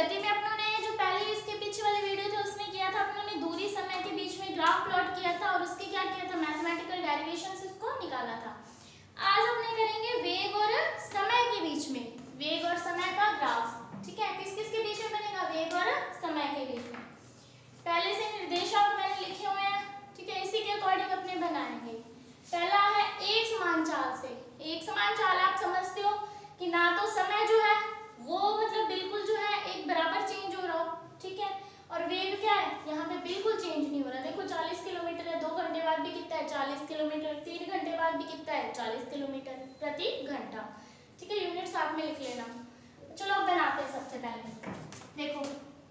गति में अपनों ने जो पहले इसके पीछे वाले वीडियो थे उसमें किया था, अपनों ने दूरी समय के बीच में ग्राफ प्लॉट किया था और उसके क्या किया था, मैथमेटिकल डेरिवेशन से उसको निकाला था। आज हमने करेंगे वेग और समय के बीच में, वेग और समय का ग्राफ। ठीक है, किस किस के बीच में बनेगा, वेग और समय के बीच में। पहले से निर्देशांक मैंने लिखे हुए हैं, ठीक है, इसी के अकॉर्डिंग अपने बनाएंगे। पहला है एक समान चाल से। एक समान चाल आप समझते हो कि ना तो समय जो है वो मतलब बिल्कुल जो है एक बराबर चेंज हो रहा हो, ठीक है, और वेग क्या है यहाँ पे बिल्कुल चेंज नहीं हो रहा। देखो 40 किलोमीटर है, 2 घंटे बाद भी कितना है 40 किलोमीटर, 3 घंटे बाद भी कितना है 40 किलोमीटर प्रति घंटा। ठीक है, यूनिट साथ में लिख लेना। चलो अब बनाते हैं। सबसे पहले देखो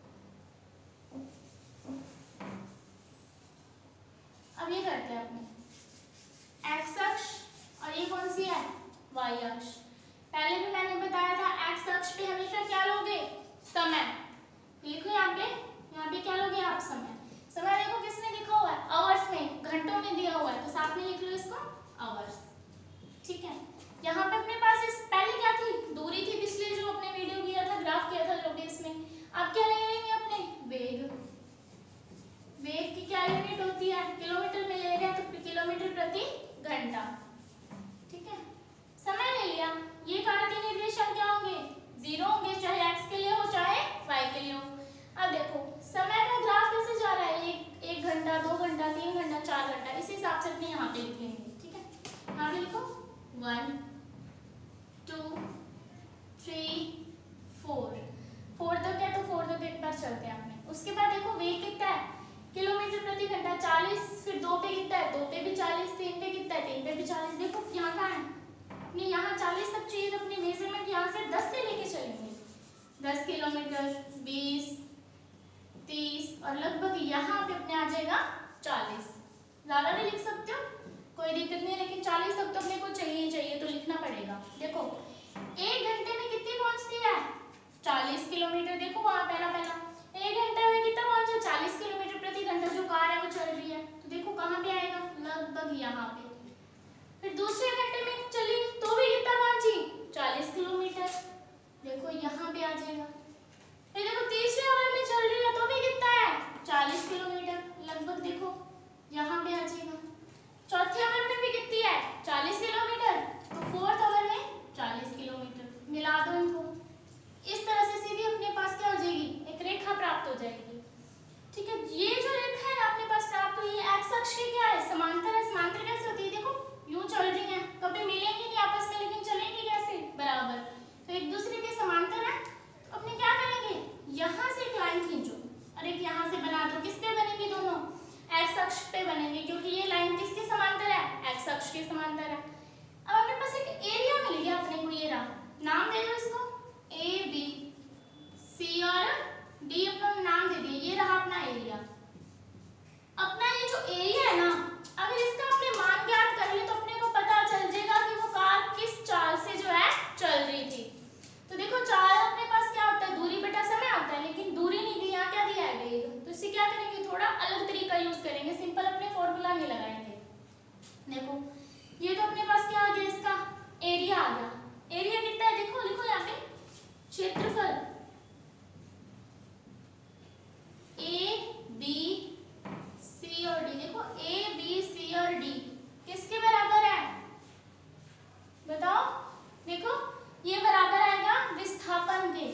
अब ये करते हैं अपने एक्स अक्ष और ये कौन सी है, वाई अक्ष। पहले भी मैंने बताया था एक्स अक्ष पे हमेशा क्या लोगे, समय। लिखो यहाँ पे क्या लोगे आप, समय। समय देखो किसमें लिखा हुआ है, आवर्स में, घंटों में दिया हुआ है, तो साथ में लिख लो इसको आवर्स। ठीक है, यहाँ पे अपने पास इस पहले क्या थी, दूरी थी, पिछले जो अपने वीडियो किया था, ग्राफ किया था जो भी, इसमें अब क्या ले लेंगे अपने, वेग। वेग की क्या यूनिट होती है, किलोमीटर में ले रहे हैं तो किलोमीटर प्रति घंटा। ठीक है, समय ले लिया, ये कार्तीय निर्देशांक क्या होंगे, 0 होंगे, चाहे x के लिए हो चाहे y के लिए हो। अब देखो समय का ग्राफ कैसे जा रहा है, एक घंटा, 2 घंटा, 3 घंटा, 4 घंटा, इस हिसाब से अपने यहाँ पे लिख लेंगे। ठीक है, यहाँ पे लिखो 1 2 3 4, 4 तक है तो 4 तक एक बार चलते हैं अपने। उसके बाद देखो वेग कितना है, किलोमीटर प्रति घंटा 40, फिर 2 पे कितना है, 2 पे भी 40, 3 पे कितना है, 3 पे भी 40। देखो यहाँ कहाँ है अपने, यहाँ 40 तक चाहिए तो अपने मेजरमेंट यहाँ से 10 से लेके चलेंगे, 10 किलोमीटर, 20, 30 और लगभग यहाँ पे अपने आ जाएगा 40। ज्यादा भी लिख सकते हो, कोई दिक्कत नहीं है, लेकिन 40 तक तो अपने को चाहिए ही चाहिए, तो लिखना पड़ेगा। देखो 1 घंटे में कितनी पहुंचती है, 40 किलोमीटर। देखो वहां पहला 1 घंटे में कितना पहुंचा, 40 किलोमीटर प्रति घंटा जो कार है वो चल रही है, तो देखो कहाँ पे आएगा, लगभग यहाँ पे। फिर दूसरे घंटे में चली तो भी कितना पहुंची, 40 किलोमीटर, देखो यहाँ पे आ जाएगा। फिर देखो तीसरे आवर में चल रही है तो भी कितना है, 40 किलोमीटर, लगभग देखो यहाँ पे आ जाएगा। चौथे आवर में भी कितनी है, 40 किलोमीटर, तो फोर्थ आवर में 40 किलोमीटर। मिला दो इनको, इस तरह से सीधी अपने पास क्या हो जाएगी, एक रेखा प्राप्त हो जाएगी। ठीक है, ये जो रेखा है अपने पास प्राप्त हुई है, एक्स अक्ष की क्या है, समांतर है। समांतर कैसे होती है, देखो यूं चल रही है, कभी मिलेंगी नहीं आपस में, लेकिन चलेंगी कैसे, बराबर, तो एक दूसरे के समांतर है। तो अपने क्या करेंगे, यहाँ से एक लाइन खींचो और एक यहाँ से बना दो। किस पे बनेंगे, दोनों एक्स अक्ष पे बनेंगे, क्योंकि ये लाइन किसके समांतर है, एक्स अक्ष के समांतर है। अब अपने पास एक एरिया मिल गया अपने को, ये रहा, नाम दे दो इसको ए बी सी और डी, अपना नाम दे दिए, ये रहा अपना एरिया। अपना ये जो एरिया है ना, अगर इसका अपने मान ज्ञात कर ले तो अपने को पता चल जाएगा कि वो कार किस चाल से जो है चल रही थी। तो देखो चाल अपने पास क्या होता है, दूरी बटा समय होता है, लेकिन दूरी नहीं दी, यहाँ क्या दिया है, वेग। तो इससे क्या करेंगे, थोड़ा अलग तरीका यूज करेंगे, सिंपल अपने फॉर्मूला नहीं लगाएंगे। देखो ये तो अपने पास क्या आ गया, इसका एरिया आ गया। एरिया कितना है, देखो लिखो यहाँ पे, क्षेत्रफल ए बी सी और डी। देखो ए बी सी और डी किसके बराबर है, बताओ। देखो ये बराबर आएगा विस्थापन के।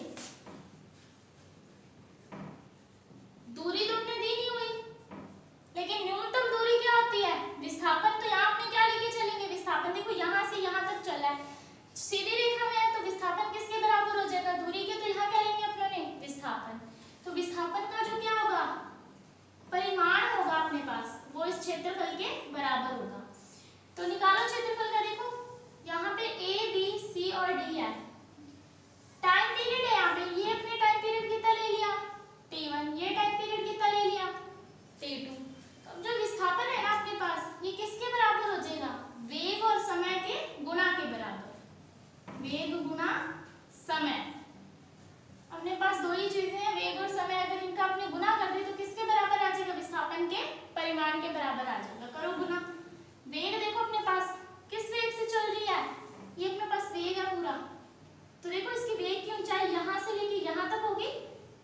दूरी तो अपने दी नहीं हुई, लेकिन न्यूनतम दूरी क्या होती है, विस्थापन। तो यहाँ अपने क्या लेके चलेंगे, विस्थापन। देखो यहाँ से यहाँ तक चला है, सीधी रेखा में है, तो विस्थापन किसके बराबर हो जाएगा, दूरी के, तो यहाँ क्या लेंगे अपने विस्थापन। तो विस्थापन का जो क्या होगा, परिमाण होगा अपने पास, वो इस क्षेत्रफल के बराबर होगा। तो निकालो क्षेत्रफल का। देखो यहाँ पे ए बी सी और डी है, टाइम पीरियड है यहाँ पे, ये अपने टाइम पीरियड कितना ले लिया, t1, ये टाइम पीरियड कितना ले लिया, t2। तो जो विस्थापन है ना अपने पास, ये किसके बराबर हो जाएगा, वेग और समय के गुणा के बराबर, वेग गुणा समय। अपने पास दो ही चीजें हैं, वेग और समय, अगर इनका अपने गुना कर दे तो किसके बराबर आ जाएगा, विस्थापन के परिमाण के बराबर आ जाएगा। करो गुना। वेग देखो अपने पास किस वेग से चल रही है, ये अपने पास वेग है पूरा, तो देखो इसकी वेग की ऊंचाई यहाँ से लेके यहाँ तक होगी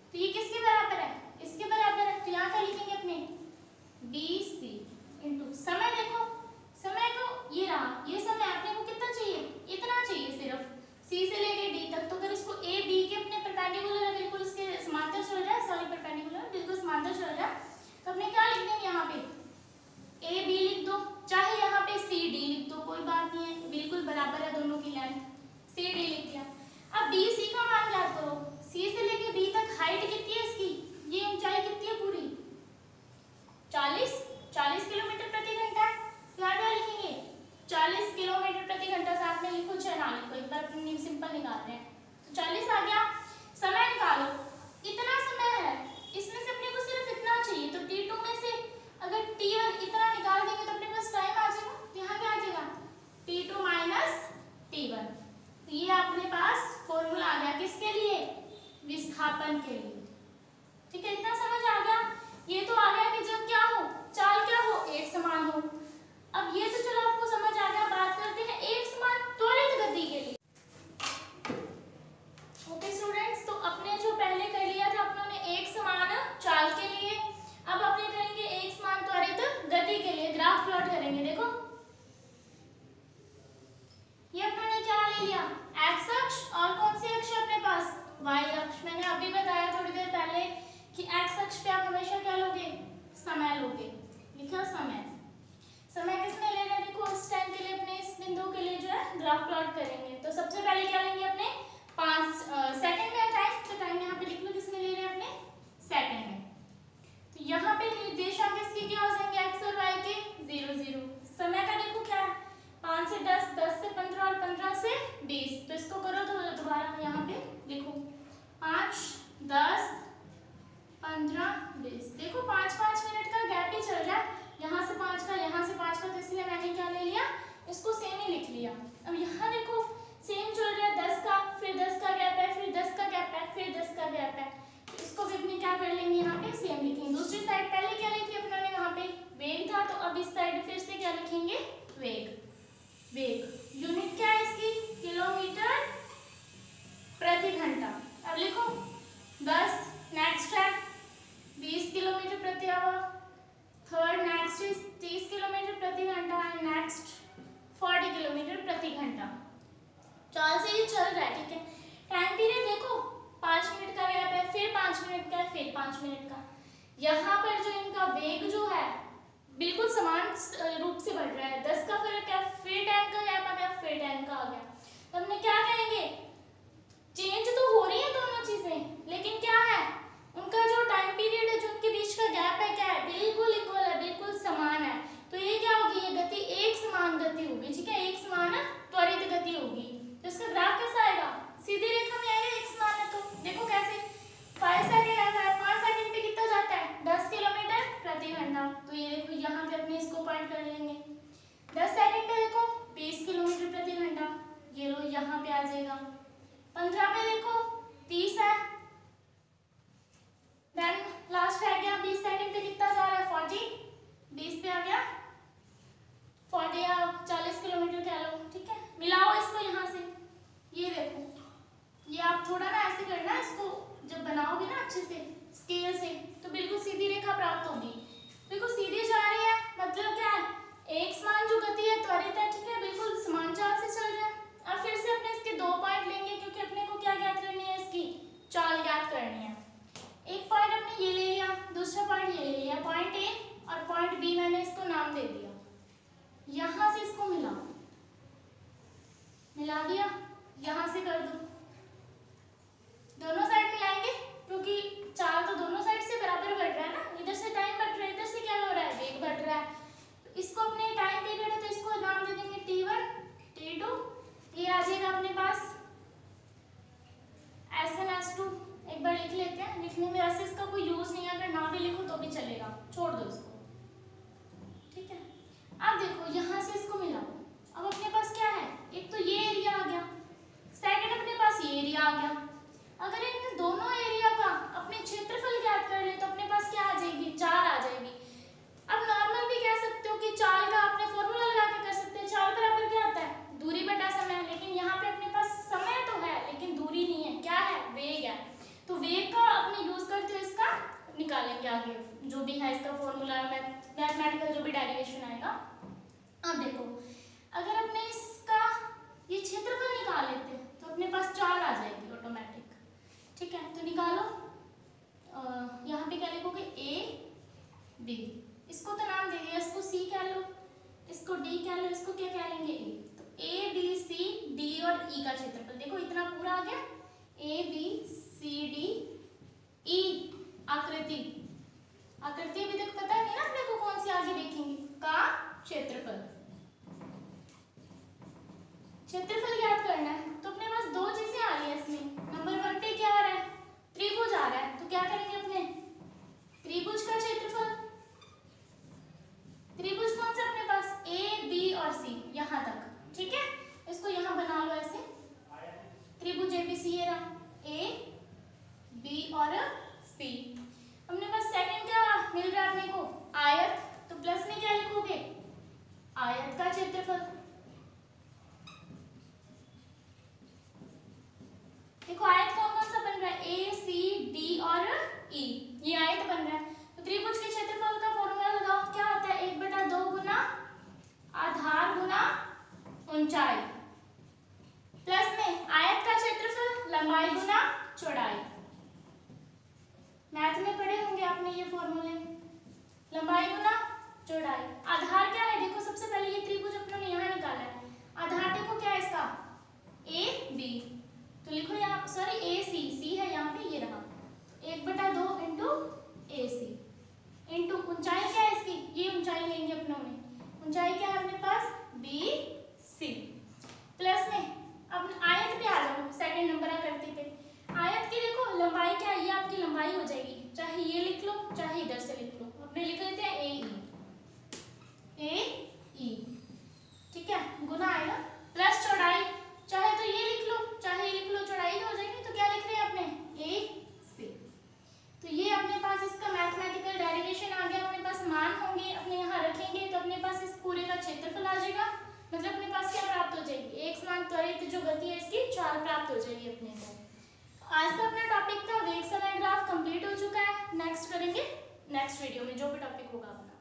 क्षेत्रफल निकाल रहे हैं। तो 40 आ गया। समय निकालो, इतना समय है, इसमें से अपने को सिर्फ इतना चाहिए, तो T2 में से अगर T1 इतना निकाल देंगे तो अपने पास टाइम आ जाएगा। तो यहाँ क्या आ जाएगा, T2 माइनस T1। तो ये अपने पास फॉर्मूला आ गया किसके लिए, विस्थापन के लिए। ठीक है, इतना समझ आ गया। ये तो आ गया कि जब क्या हो, चाल क्या हो, एक समान हो। अब ये तो चलो आपको समझ आ गया। बात करते हैं एक समान त्वरित गति के लिए। ओके स्टूडेंट्स, तो अपने जो पहले कर लिया था अपने एक समान चाल के लिए, अब अपने करेंगे एक समान त्वरित गति के लिए। ग्राफ प्लॉट करेंगे। देखो ये अपने क्या ले लिया, एक्स अक्ष, और कौन सी अक्ष अपने पास, वाई अक्ष। मैंने अभी बताया थोड़ी देर पहले कि एक्स अक्ष पे आप हमेशा क्या लोगे, समय लोगे। लिखा समय, समय किसमें ले रहे हैं, देखो इस टाइम के लिए अपने इस बिंदु के लिए जो है ग्राफ प्लॉट करेंगे। तो सबसे पहले क्या लेंगे अपने 5 सेकंड में टाइम, तो टाइम यहाँ पे लिख लो किसमें ले रहे हैं अपने, सेकंड में। तो यहाँ पे निर्देशांक इसके क्या हो जाएंगे, एक्स और वाई के 0 0। समय का देखो क्या है, 5 से 10, 10 से 15 और 15 से 20। तो इसको करो तो दोबारा यहाँ पे लिखो 5 10 15 20। देखो 5-5 मिनट का गैप ही चल रहा है, यहाँ से 5 का, यहाँ से 5 का, तो इसलिए मैंने क्या ले लिया, इसको सेम ही लिख लिया। अब यहाँ देखो सेम चल रहा है, 10 का, फिर 10 का गैप है, फिर 10 का गैप है, फिर 10 का गैप है। तो इसको भी अपने क्या कर लेंगे, यहाँ पे सेम लिखेंगे। दूसरी साइड पहले क्या लिखी अपने ने, वहाँ पे वेग था, तो अब इस साइड फिर से क्या लिखेंगे, वेग। वेग यूनिट क्या है इसकी, किलोमीटर प्रति घंटा। अब लिखो 10, नेक्स्ट है 20 किलोमीटर प्रति hour, third next is 30 kilometre प्रति घंटा, एंड नेक्स्ट 40 किलोमीटर प्रति घंटा। चाल से ये चल रहा है। ठीक है, टाइम पीरियड देखो 5 मिनट का गैप है, फिर 5 मिनट का, फिर 5 मिनट का। यहाँ पर जो इनका वेग जो है बिल्कुल समान रूप से बढ़ रहा है। 10 का फर्क है, फिर 10 का गैप आ गया, फिर 10 का आ गया। तो हमने क्या कहेंगे, चेंज तो हो रही है दोनों चीजें, लेकिन क्या है उनका जो टाइम पीरियड है, जो उनके बीच का गैप है, क्या है, बिल्कुल इक्वल है, बिल्कुल समान है। तो ये क्या होगी, ये गति एक समान गति होगी। ठीक है, एक समान त्वरित गति होगी। तो इसका ग्राफ कैसा आएगा, सीधी रेखा में आएगा, एक समान है। तो देखो कैसे, 5 सेकंड आता है, 5 सेकंड पे कितना जाता है, 10 किलोमीटर प्रति घंटा। तो ये देखो यहाँ पे अपने इसको पॉइंट कर लेंगे। 10 सेकंड पे देखो 20 किलोमीटर प्रति घंटा, ये लो यहाँ पे आ जाएगा। 15 पे देखो 30 है, देन लास्ट है क्या, 20 सेकंड पे कितना जा रहा है, 40, 20 पे आ गया 40 या 40 किलोमीटर कह लो। ठीक है, मिलाओ इसको यहाँ से, ये देखो, ये आप थोड़ा ना ऐसे करना, इसको जब बनाओगे ना अच्छे से स्केल से, तो बिल्कुल सीधी रेखा प्राप्त होगी। देखो सीधी जा रही है, मतलब क्या है, एक समान जो गति है, त्वरित है। ठीक है, बिल्कुल समान चाल से चल रहा है। अब फिर से अपने इसके 2 पॉइंट लेंगे, क्योंकि अपने को क्या ज्ञात करनी है, इसकी चाल ज्ञात करनी है। एक पॉइंट हमने ये ले लिया, दूसरा पॉइंट ये ले लिया, पॉइंट ए और पॉइंट बी मैंने इसको नाम दे दिया। यहाँ से इसको मिला दिया, यहाँ से कर दो, दोनों साइड मिलाएंगे, क्योंकि चाल तो दोनों साइड से बराबर बढ़ रहा है ना, इधर से टाइम बढ़ रहा है, इधर से क्या हो रहा है, वेग बढ़ रहा है। तो इसको अपने टाइम पीरियड है, तो इसको नाम दे देंगे T1 T2। ये आ जाएगा अपने पास S1 S2। एक बार लिख लेते हैं, लिखने में वैसे इसका कोई यूज नहीं है, अगर ना भी लिखो तो भी चलेगा, छोड़ दो इसको। ठीक है, अब देखो यहाँ से इसको मिलाओ। अब अपने पास क्या है, एक तो ये एरिया आ गया, सेकंड अपने पास ये एरिया आ गया। अगर इन दोनों एरिया का अपने क्षेत्रफल ज्ञात कर ले, तो अपने पास क्या आ जाएगी, 4 आ जाएगी। अब नॉर्मल भी कह सकते हो कि चाल का आपने फॉर्मूला लगा के कर सकते हैं। चाल बराबर क्या आता है, दूरी बटा समय। लेकिन यहाँ पे अपने पास समय तो है, लेकिन दूरी नहीं है, क्या है, वेग है। तो वेग का अपने यूज करते हुए इसका निकालेंगे आगे, जो भी है इसका फॉर्मूला, मैथमेटिकल जो भी डेरिवेशन आएगा। अब देखो, अगर अपने इसका ये क्षेत्रफल निकाल लेते हैं, तो अपने पास 4 आ जाएगी ऑटोमेटिक। ठीक है, तो निकालो। यहाँ पे क्या लिखोगे, ए बी, इसको तो नाम दे दिया, इसको सी कह लो, इसको डी कह लो, इसको क्या कह लेंगे, ए। तो ए बी सी डी और ई का क्षेत्रफल देखो इतना पूरा आ गया, A B C D E. आकृति, आकृति अभी तक पता नहीं ना अपने को, कौन सी आगे देखेंगे, का क्षेत्रफल। क्षेत्रफल ज्ञात करना है, तो अपने पास 2 चीजें सी ये रहा, ए बी और सी। अपने पास सेकंड क्या मिल रहा है अपने को, आयत, तो प्लस में क्या लिखोगे, आयत का क्षेत्रफल। देखो आयत कौन कौन सा बन रहा है, ए सी डी और ई, ये आयत बन रहा है। तो त्रिभुज के क्षेत्रफल का फॉर्मूला लगाओ, क्या होता है, 1/2 गुना आधार गुना ऊंचाई, प्लस में आयत का क्षेत्रफल लंबाई गुना चौड़ाई। मैथ में पढ़े होंगे आपने ये फॉर्मूले, लंबाई गुना चौड़ाई। आधार क्या है, देखो सबसे पहले ये त्रिभुज अपनों ने यहाँ निकाला है, आधार देखो क्या है इसका, ए बी, तो लिखो यहाँ, सॉरी ए सी, सी है यहाँ पे, ये रहा 1/2 इंटू ए सी इंटू ऊंचाई क्या है इसकी, ये ऊंचाई लेंगे अपनों ने, ऊंचाई क्या है अपने पास, बी सी, प्लस में अब आयत पे आ जाओ, सेकंड नंबर करते पे, आयत की देखो लंबाई क्या है, ये आपकी लंबाई हो जाएगी, चाहे ये लिख लो चाहे इधर से लिख लो, अपने लिख लेते हैं ए ई, ठीक है, गुना आएगा, प्लस चौड़ाई, चाहे तो ये लिख लो चाहे ये लिख लो, चौड़ाई हो जाएगी, तो क्या लिख रहे हैं अपने, ए सी। तो ये अपने पास इसका मैथमेटिकल डेरिवेशन आ गया, अपने पास मान होंगे, अपने यहाँ रखेंगे तो अपने पास इस पूरे का क्षेत्रफल आ जाएगा, मतलब अपने पास क्या प्राप्त हो जाएगी, एक समान त्वरित जो गति है इसकी 4 प्राप्त हो जाएगी अपने को। आज का अपना टॉपिक था वेग समय ग्राफ कंप्लीट हो चुका है, नेक्स्ट करेंगे नेक्स्ट वीडियो में जो भी टॉपिक होगा अपना।